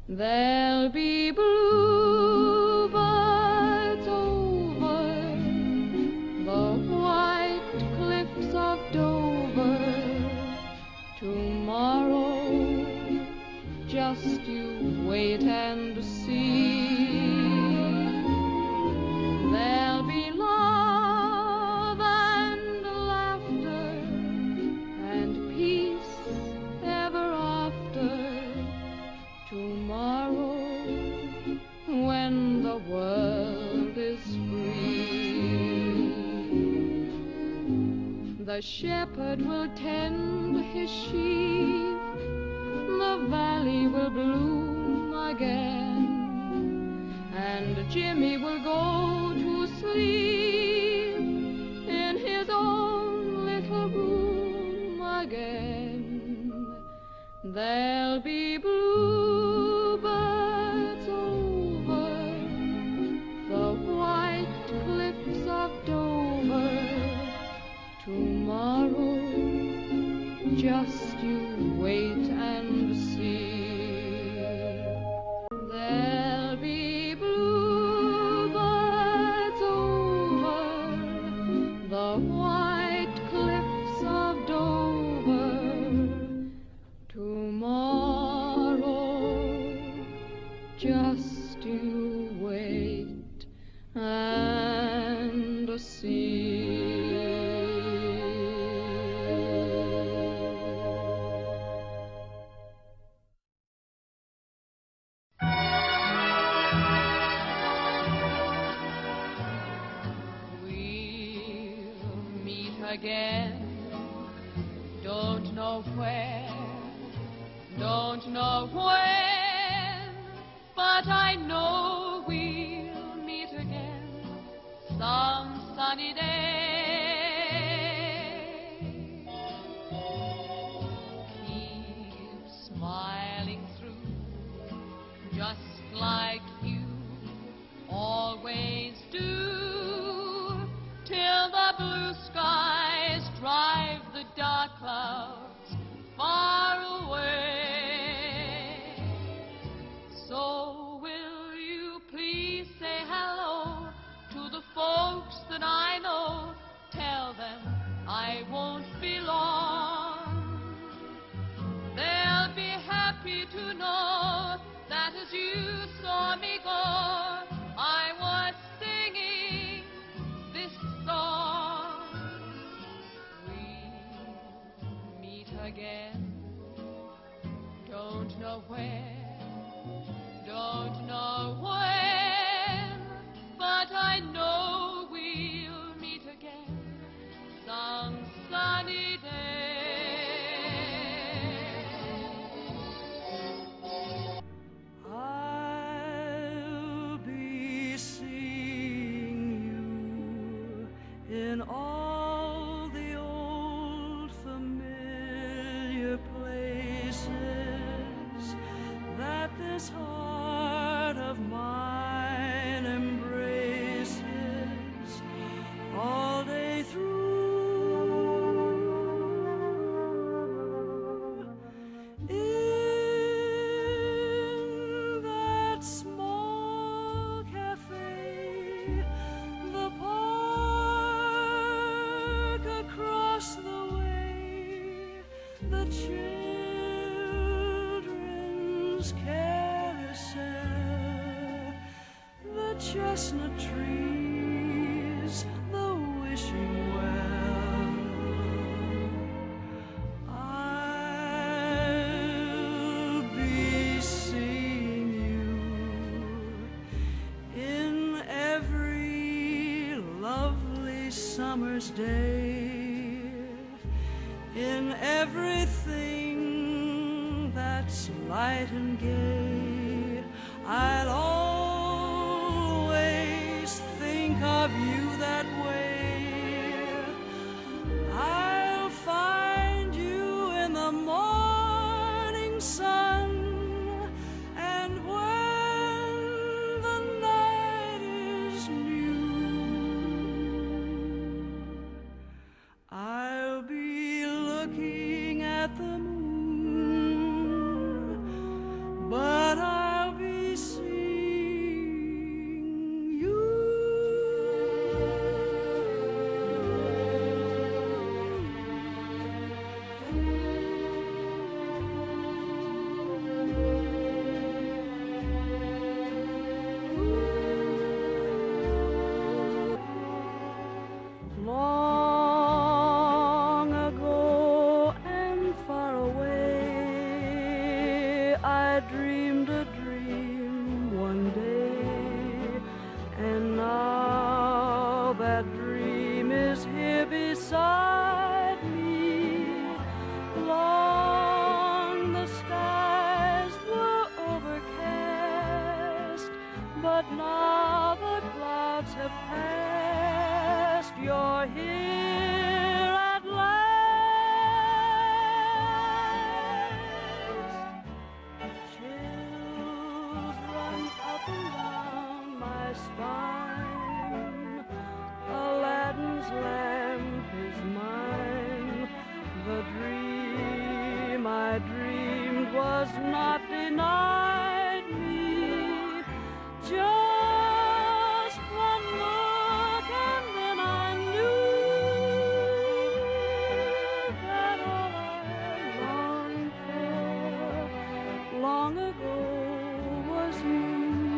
There'll be bluebirds over the white cliffs of Dover. Tomorrow, just you wait and see. There'll be love and laughter and peace ever after. Tomorrow, when the world is free, the shepherd will tend his sheep, the valley will bloom again, and Jimmy will go to sleep in his own little room again. There'll be bluebirds over the white cliffs of Dover. Tomorrow, just you wait and see. There'll be bluebirds over the white cliffs of Dover. Tomorrow, just you wait and see. We'll meet again, don't know where, don't know when, but I know we'll meet again some sunny day. Keep smiling through, just like you always do, till the blue skies drive the dark clouds far away. So will you please say hello to the folks that I know? Tell them I won't be long. They'll be happy to know that as you saw me go, I was singing this song. We'll meet again, don't know where, don't know when, but I know we'll meet again some sunny day. I'll be seeing you in all the old familiar places that this heart of mine embraces all day through. In that small cafe, the park across the way, the children's carousel, the chestnut trees, the wishing well. I'll be seeing you in every lovely summer's day, in everything that's light and gay. I'll always think of you that way. I'll find you in the morning sun, and when the night is new, I'll be looking at the moon, but I'll dreamed a dream one day, and now that dream is here beside me. Long the skies were overcast, but now the clouds have passed. You're here at last. Chills run up and down my spine. Aladdin's lamp is mine. The dream I dreamed was not denied me. Just one look and then I knew that all I longed for long ago was you.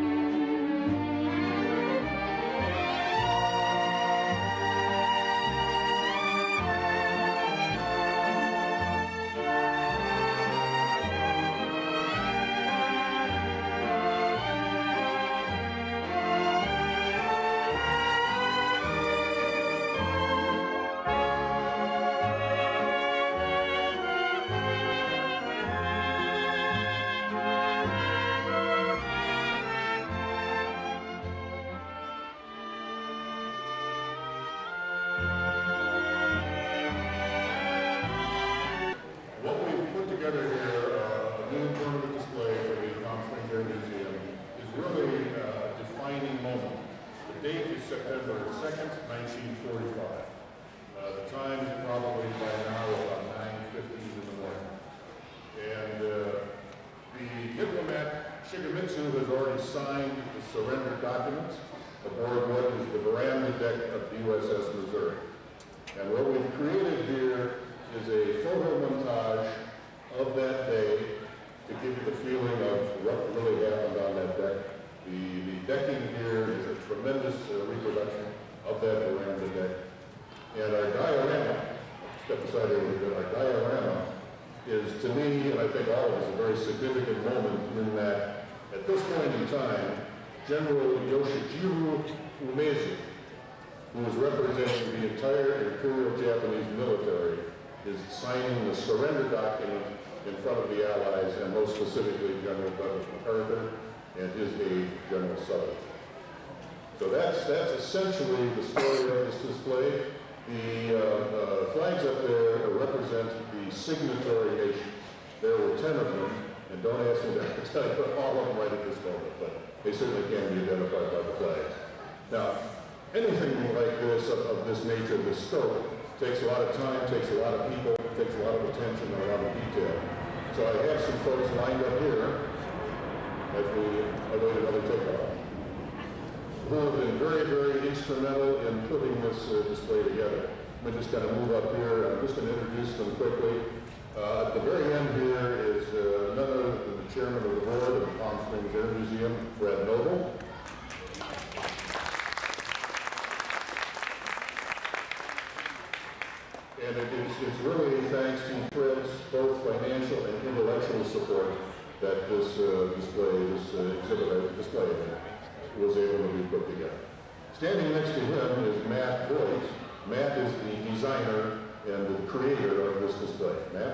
What we've put together here, a new permanent display for the Palm Springs Air Museum, is really a defining moment. The date is September 2nd, 1945. The time is probably by now about 9:15 in the morning. And the diplomat Shigemitsu has already signed the surrender documents aboard what is the veranda deck of the USS Missouri. And what we've created here is a photo montage of that day to give you the feeling of what really happened on that deck. The decking here is a tremendous reproduction of that veranda deck. And our diorama, step aside here a little bit, our diorama is, to me, and I think all of us, a very significant moment in that at this point in time, General Yoshijiro Umezu, who is representing the entire Imperial Japanese military, is signing the surrender document in front of the Allies, and most specifically General Douglas MacArthur and his aide, General Sutherland. So that's essentially the story of this display. The flags up there represent the signatory nations. There were 10 of them, and don't ask me to tell you all of them right at this moment, but they certainly can be identified by the flags. Now, anything like this, of this nature, of this scope, takes a lot of time, takes a lot of people, takes a lot of attention, and a lot of detail. So I have some folks lined up here as we await another takeoff, who have been very, very instrumental in putting this display together. Let me just kind of move up here. I'm just going to introduce them quickly. At the very end here is none other than the chairman of the board of the Palm Springs Air Museum, Fred Noble. And it's really thanks to Fred's both financial and intellectual support that this display event was able to be put together. Standing next to him is Matt Voigt. Matt is the designer and the creator of this display. Matt?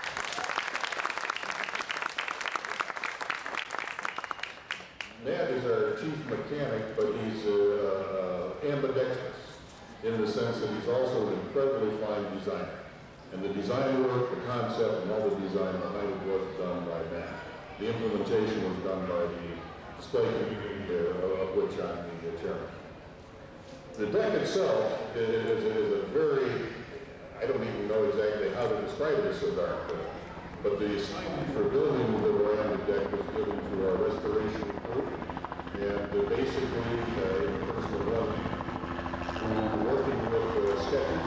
Matt is our chief mechanic, but he's ambidextrous in the sense that he's also an incredibly fine designer. And the design work, the concept, and all the design behind it was done by Matt. The implementation was done by the display community of which I'm the chairman. The deck itself is a very, I don't even know exactly how to describe it, it's so dark, but the assignment for building the veranda deck was given to our restoration group, and basically, in the person of one, working with sketches,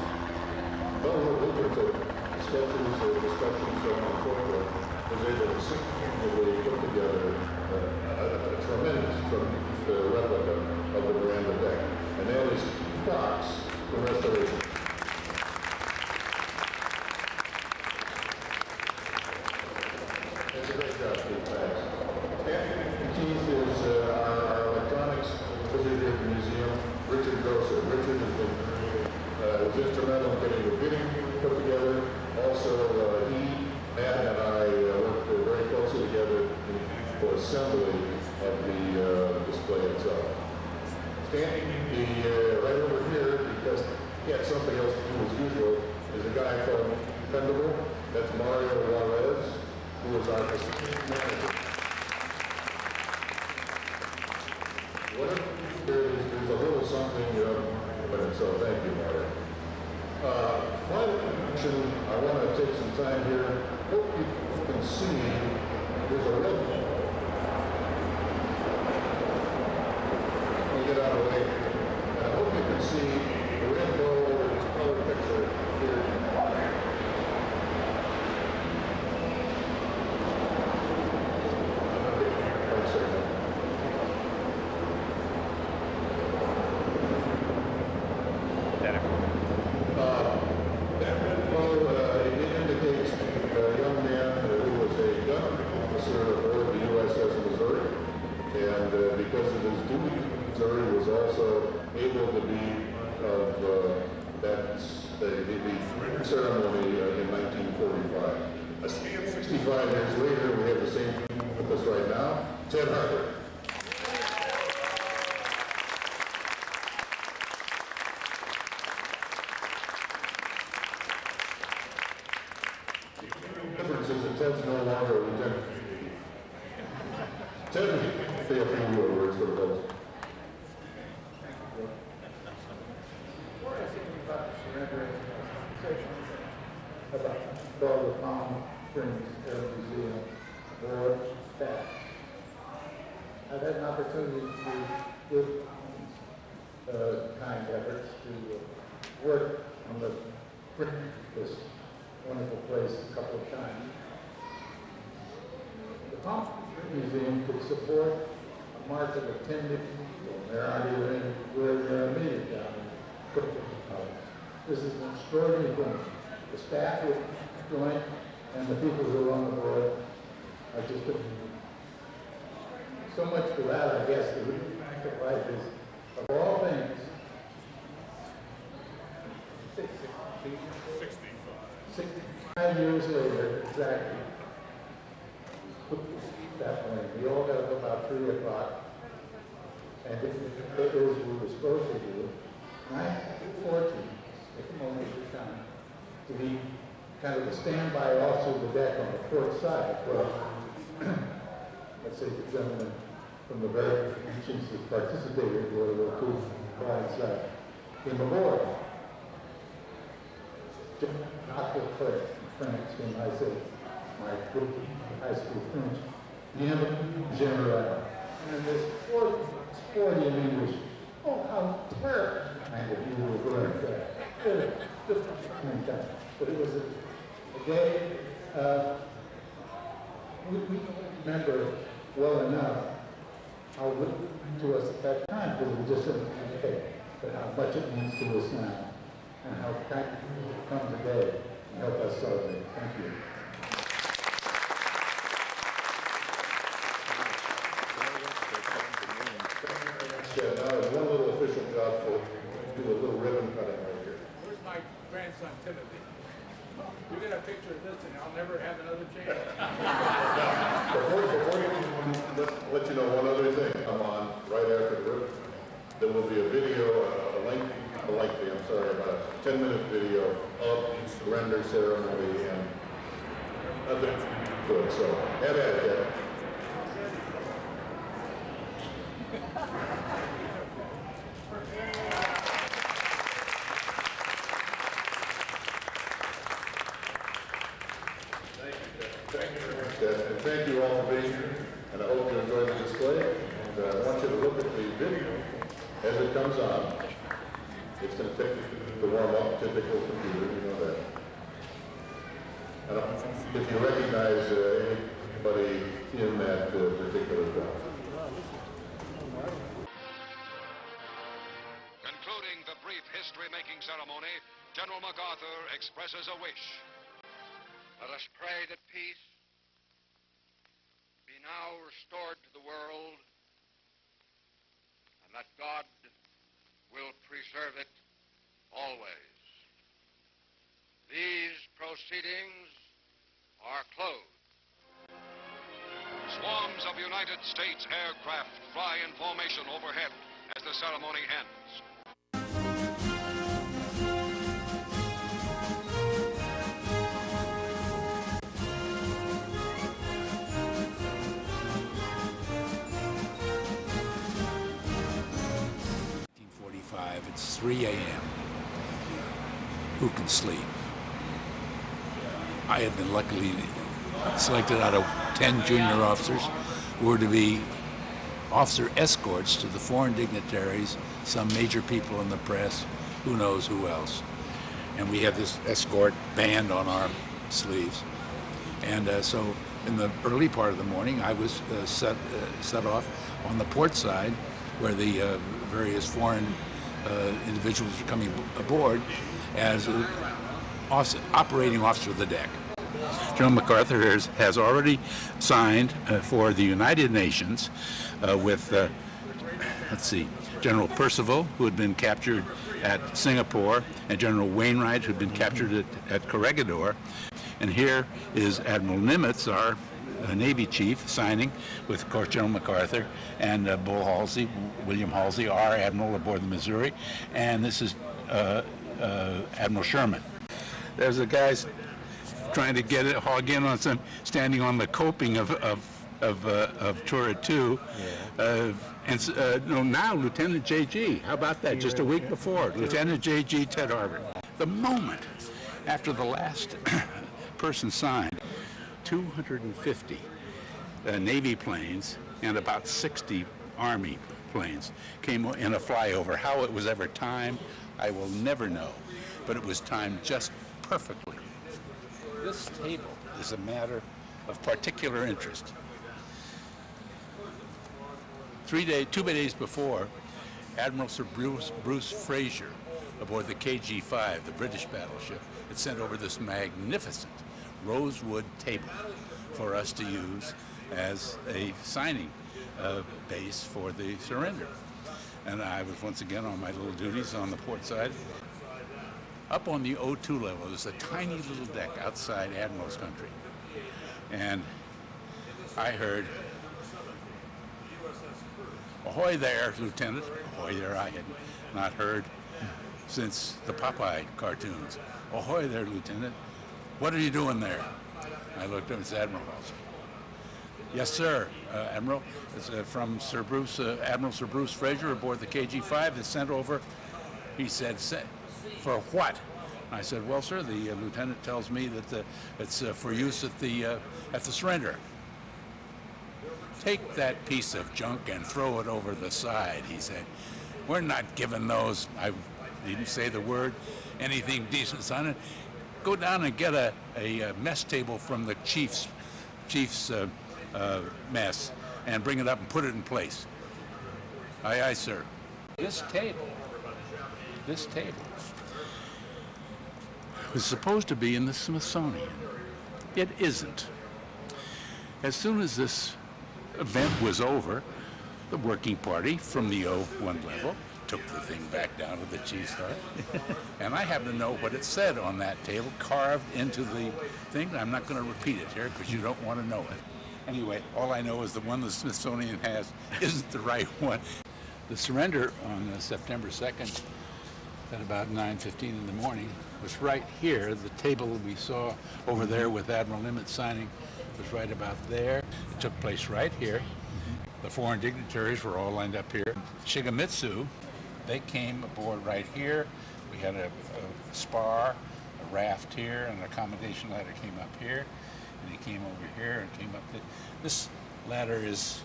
sketches, discussions, so on and so forth, was able to single-handedly put together a tremendous replica of the veranda deck. And that is Fox, the restoration. That's a great job, Steve. Thanks. something else to do as usual, is a guy called Pendable. That's Mario Juarez, who is our facility manager. Whatever there's a little something, but so thank you, Mario. Final action, I want to take some time here. Hope you can see there's a red ball. Let me get out of the way. I hope you can see the red ball over this color picture here. Ceremony in 1945. A scant 65 years later, we have the same with us right now, Ted Harper. The difference is that Ted's no longer a lieutenant. Ted, say a few words for the folks. About the Palm Springs Air Museum board staff. I've had an opportunity to give kind efforts to work on this wonderful place a couple of times. The Palm Springs Museum could support a market of 10 different people. There aren't even where immediate down in Cookville. This is an extraordinary thing. The staff who join and the people who are on the board are just so much for that, I guess. The real fact of life is, of all things, 65 years later, exactly, that point, we all got up about 3 o'clock, and it was we were supposed to do. And I had the fortune, at the moment of time, to be kind of a standby officer of the deck on the port side. Well, let's say the gentleman from the very nations that participated in World War II side came aboard. Dr. Clay from France, whom I said, my good high school French, Bien General. And this 40 in English. Oh, how terrible! And if you were going to but it was a day we remember well enough how good to us at that time, because we just didn't think, but how much it means to us now, and how kind people come today and help us celebrate. Thank you. Yeah, now there's one little official job for do a little ribbon cutting right here. Where's my grandson Timothy? You get a picture of this and I'll never have another chance. Now, before you let you know one other thing, come on right after the ribbon. There will be a video, about a 10-minute video of the surrender ceremony and other good. So have at it, Kevin. And thank you all for being here, and I hope you enjoy the display. And I want you to look at the video as it comes on. It's going to take you to warm up, typical computer, you know that. And if you recognize anybody in that particular job. Concluding the brief history-making ceremony, General MacArthur expresses a wish. Let us pray that peace be now restored to the world, and that God will preserve it always. These proceedings are closed. Swarms of United States aircraft fly in formation overhead as the ceremony ends. It's 3 a.m. Who can sleep? I had been luckily selected out of 10 junior officers who were to be officer escorts to the foreign dignitaries, some major people in the press, who knows who else. And we had this escort band on our sleeves. And so in the early part of the morning, I was set off on the port side where the various foreign individuals were coming aboard as operating officer of the deck. General MacArthur has already signed for the United Nations with, let's see, General Percival, who had been captured at Singapore, and General Wainwright, who had been captured at Corregidor. And here is Admiral Nimitz, our Navy chief, signing with, of course, General MacArthur, and Bull Halsey, William Halsey, our admiral aboard the Missouri, and this is Admiral Sherman. There's the guys trying to get it, hog in on some, standing on the coping of turret 2. Yeah. No, now Lieutenant J.G. How about that? Just a week before, Lieutenant J.G. Ted Harvard. The moment after the last person signed, 250 Navy planes and about 60 Army planes came in a flyover. How it was ever timed, I will never know, but it was timed just perfectly. This table is a matter of particular interest. 2 days before, Admiral Sir Bruce Fraser, aboard the KG-5, the British battleship, had sent over this magnificent rosewood table for us to use as a signing base for the surrender. And I was once again on my little duties on the port side. Up on the O2 level, there's a tiny little deck outside Admiral's Country. And I heard, "Ahoy there, Lieutenant." Ahoy there, I had not heard since the Popeye cartoons. "Ahoy there, Lieutenant. What are you doing there?" I looked up, it's Admiral Halsey. "Yes, sir, Admiral. It's from Admiral Sir Bruce Fraser aboard the KG-5 that's sent over." He said, "For what?" I said, "Well, sir, the lieutenant tells me that it's for use at the surrender." "Take that piece of junk and throw it over the side," he said. "We're not giving those," I didn't say the word, "anything decent on it. Go down and get a mess table from the chief's mess and bring it up and put it in place." "Aye, aye, sir." This table was supposed to be in the Smithsonian. It isn't. As soon as this event was over, the working party from the O1 level took the thing back down to the chief's hut. And I happen to know what it said on that table, carved into the thing. I'm not going to repeat it here because you don't want to know it. Anyway, all I know is the one the Smithsonian has isn't the right one. The surrender on September 2nd at about 9:15 in the morning was right here. The table we saw over there with Admiral Nimitz signing was right about there. It took place right here. The foreign dignitaries were all lined up here. Shigemitsu, they came aboard right here. We had a spar, a raft here, and an accommodation ladder came up here. And he came over here and came up. This ladder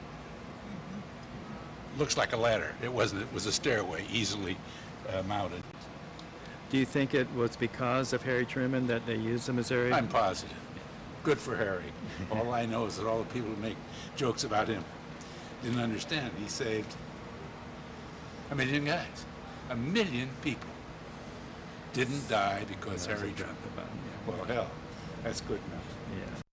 looks like a ladder. It wasn't. It was a stairway, easily mounted. Do you think it was because of Harry Truman that they used the Missouri? I'm positive. Good for Harry. All I know is that all the people who make jokes about him didn't understand. He saved 1 million guys. 1 million people didn't die because Harry Truman. Well, hell, that's good enough. Yeah.